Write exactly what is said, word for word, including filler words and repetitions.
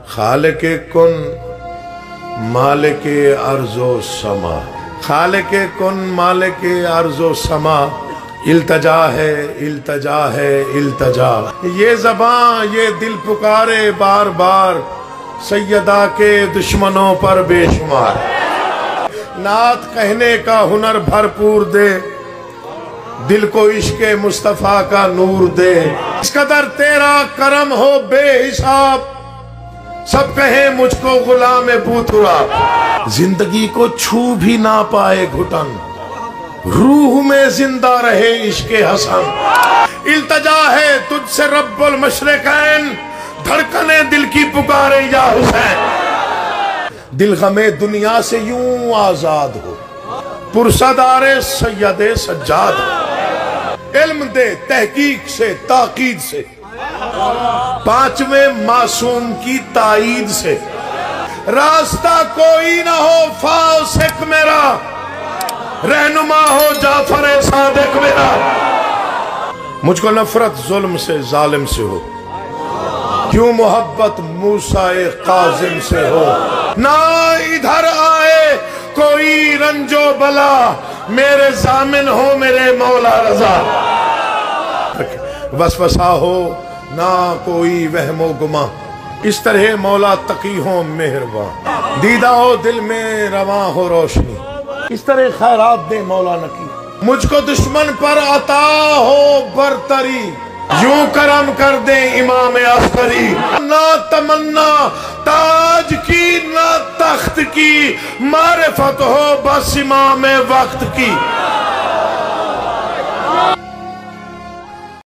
خالق کن مالک ارض و سما، خالق کن مالک ارض و سما، التجا ہے التجا ہے التجا، یہ زبان یہ دل پکارے بار بار سیدہ کے دشمنوں پر بے شمار، نعت کہنے کا ہنر بھرپور دے، دل کو عشق مصطفیٰ کا نور دے، اس قدر تیرا کرم ہو بے حساب، سب کہیں مجھ کو غلام بوتراب، زندگی کو چھو بھی نہ پائے گھٹن، روح میں زندہ رہے عشق حسن، التجا ہے تجھ سے رب المشرقین، دھڑکنے دل کی پکارے یا حسین، دل غم دنیا سے یوں آزاد ہو، پرصدار سید سجاد ہو، علم دے تحقیق سے تاقید سے، پانچویں معصوم کی تائید سے، راستہ کوئی نہ ہو فاسق میرا، رہنما ہو جعفر صادق میرا، مجھ کو نفرت ظلم سے ظالم سے ہو، کیوں محبت موسیٰ قاظم سے ہو، نہ ادھر آئے کوئی رنج و بلا، میرے ضامن ہو میرے مولا رضا، وسوسہ ہو نہ کوئی وہم و گماں، اس طرح مولا تقی ہو مہرباں، دیدہ ہو دل میں رواں ہو روشنی، اس طرح خیرات دے مولا نقی، مجھ کو دشمن پر عطا ہو برتری، یوں کرم کر دے امام عسکری، نہ تمنا تاج کی نہ تخت کی، معرفت ہو بس امام وقت کی،